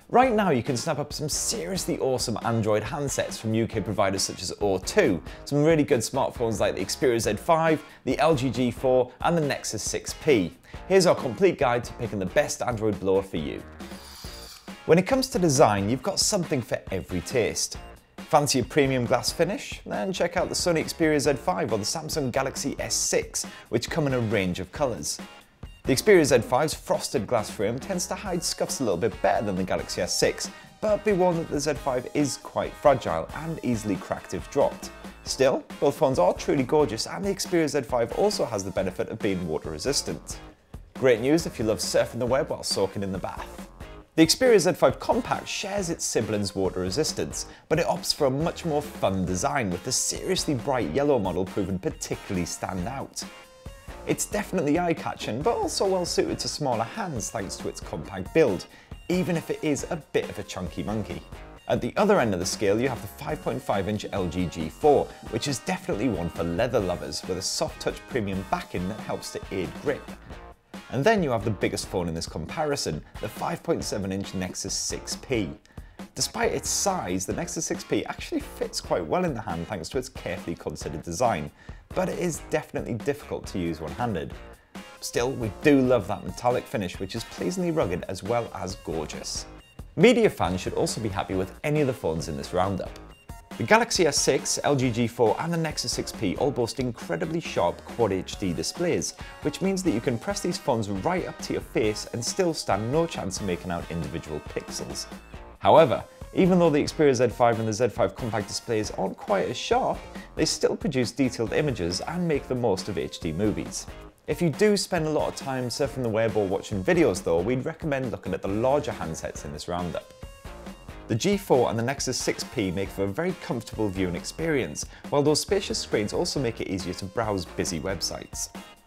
Right now you can snap up some seriously awesome Android handsets from UK providers such as O2, some really good smartphones like the Xperia Z5, the LG G4 and the Nexus 6P. Here's our complete guide to picking the best Android blower for you. When it comes to design, you've got something for every taste. Fancy a premium glass finish? Then check out the Sony Xperia Z5 or the Samsung Galaxy S6, which come in a range of colours. The Xperia Z5's frosted glass frame tends to hide scuffs a little bit better than the Galaxy S6, but be warned that the Z5 is quite fragile and easily cracked if dropped. Still, both phones are truly gorgeous, and the Xperia Z5 also has the benefit of being water resistant. Great news if you love surfing the web while soaking in the bath. The Xperia Z5 Compact shares its siblings' water resistance, but it opts for a much more fun design, with the seriously bright yellow model proving particularly stand out. It's definitely eye-catching, but also well suited to smaller hands thanks to its compact build, even if it is a bit of a chunky monkey. At the other end of the scale, you have the 5.5-inch LG G4, which is definitely one for leather lovers, with a soft touch premium backing that helps to aid grip. And then you have the biggest phone in this comparison, the 5.7-inch Nexus 6P. Despite its size, the Nexus 6P actually fits quite well in the hand thanks to its carefully considered design, but it is definitely difficult to use one-handed. Still, we do love that metallic finish, which is pleasingly rugged as well as gorgeous. Media fans should also be happy with any of the phones in this roundup. The Galaxy S6, LG G4 and the Nexus 6P all boast incredibly sharp Quad HD displays, which means that you can press these phones right up to your face and still stand no chance of making out individual pixels. However, even though the Xperia Z5 and the Z5 Compact displays aren't quite as sharp, they still produce detailed images and make the most of HD movies. If you do spend a lot of time surfing the web or watching videos though, we'd recommend looking at the larger handsets in this roundup. The G4 and the Nexus 6P make for a very comfortable viewing experience, while those spacious screens also make it easier to browse busy websites.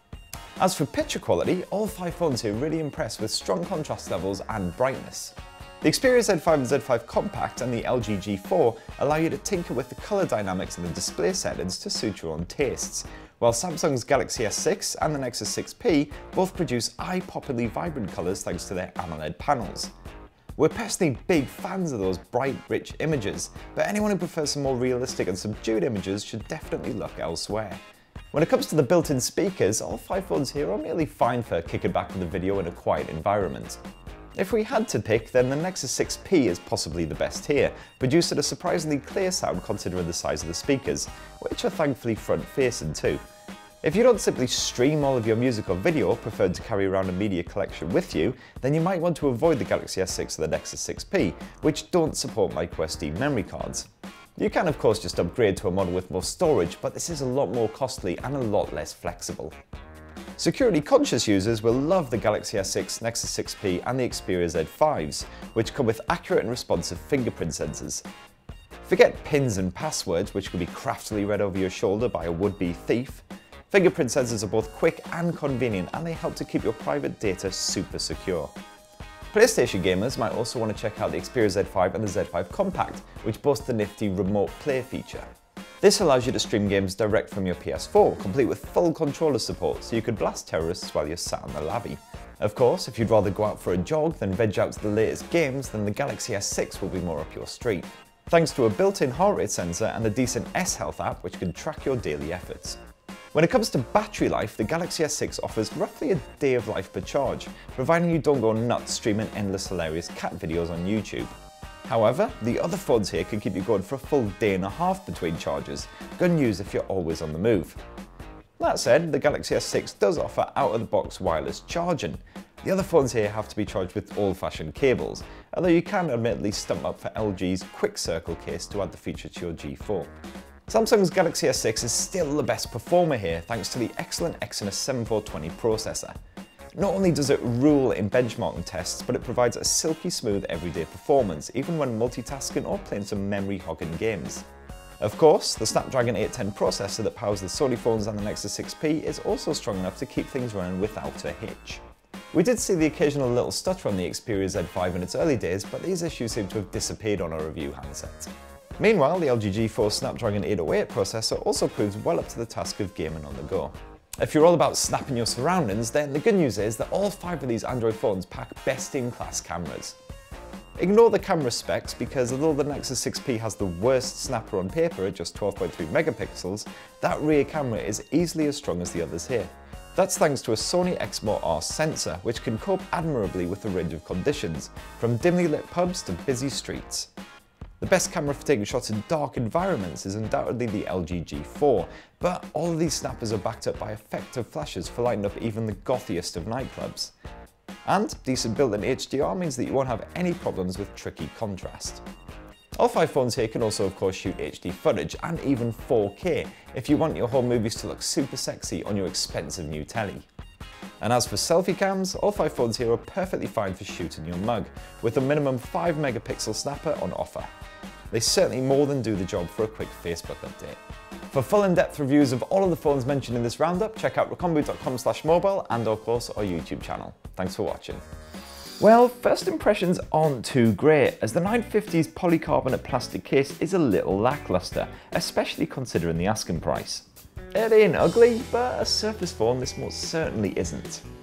As for picture quality, all 5 phones here really impress with strong contrast levels and brightness. The Xperia Z5 and Z5 Compact and the LG G4 allow you to tinker with the colour dynamics and the display settings to suit your own tastes, while Samsung's Galaxy S6 and the Nexus 6P both produce eye-poppingly vibrant colours thanks to their AMOLED panels. We're personally big fans of those bright, rich images, but anyone who prefers some more realistic and subdued images should definitely look elsewhere. When it comes to the built-in speakers, all 5 phones here are merely fine for kicking back with the video in a quiet environment. If we had to pick, then the Nexus 6P is possibly the best here, producing a surprisingly clear sound considering the size of the speakers, which are thankfully front-facing too. If you don't simply stream all of your music or video, preferred to carry around a media collection with you, then you might want to avoid the Galaxy S6 or the Nexus 6P, which don't support microSD memory cards. You can of course just upgrade to a model with more storage, but this is a lot more costly and a lot less flexible. Security conscious users will love the Galaxy S6, Nexus 6P and the Xperia Z5s, which come with accurate and responsive fingerprint sensors. Forget pins and passwords, which can be craftily read over your shoulder by a would-be thief. Fingerprint sensors are both quick and convenient, and they help to keep your private data super secure. PlayStation gamers might also want to check out the Xperia Z5 and the Z5 Compact, which boast the nifty Remote Play feature. This allows you to stream games direct from your PS4, complete with full controller support, so you could blast terrorists while you're sat on the lavvy. Of course, if you'd rather go out for a jog than veg out to the latest games, then the Galaxy S6 will be more up your street, thanks to a built-in heart rate sensor and the decent S-Health app which can track your daily efforts. When it comes to battery life, the Galaxy S6 offers roughly a day of life per charge, providing you don't go nuts streaming endless hilarious cat videos on YouTube. However, the other phones here can keep you going for a full day and a half between charges, good news if you're always on the move. That said, the Galaxy S6 does offer out-of-the-box wireless charging. The other phones here have to be charged with old-fashioned cables, although you can admittedly stump up for LG's Quick Circle case to add the feature to your G4. Samsung's Galaxy S6 is still the best performer here thanks to the excellent Exynos 7420 processor. Not only does it rule in benchmarking tests, but it provides a silky smooth everyday performance, even when multitasking or playing some memory-hogging games. Of course, the Snapdragon 810 processor that powers the Sony phones and the Nexus 6P is also strong enough to keep things running without a hitch. We did see the occasional little stutter on the Xperia Z5 in its early days, but these issues seem to have disappeared on our review handset. Meanwhile, the LG G4 Snapdragon 808 processor also proves well up to the task of gaming on the go. If you're all about snapping your surroundings, then the good news is that all 5 of these Android phones pack best-in-class cameras. Ignore the camera specs because although the Nexus 6P has the worst snapper on paper at just 12.3 megapixels, that rear camera is easily as strong as the others here. That's thanks to a Sony Exmor-R sensor, which can cope admirably with a range of conditions, from dimly lit pubs to busy streets. The best camera for taking shots in dark environments is undoubtedly the LG G4, but all of these snappers are backed up by effective flashes for lighting up even the gothiest of nightclubs. And decent built-in HDR means that you won't have any problems with tricky contrast. All 5 phones here can also of course shoot HD footage and even 4K if you want your home movies to look super sexy on your expensive new telly. And as for selfie cams, all 5 phones here are perfectly fine for shooting your mug, with a minimum 5 megapixel snapper on offer. They certainly more than do the job for a quick Facebook update. For full in-depth reviews of all of the phones mentioned in this roundup, check out recomboot.com/mobile and of course our YouTube channel. Thanks for watching. Well, first impressions aren't too great, as the 950's polycarbonate plastic case is a little lackluster, especially considering the asking price. It ain't ugly, but a Surface phone this most certainly isn't.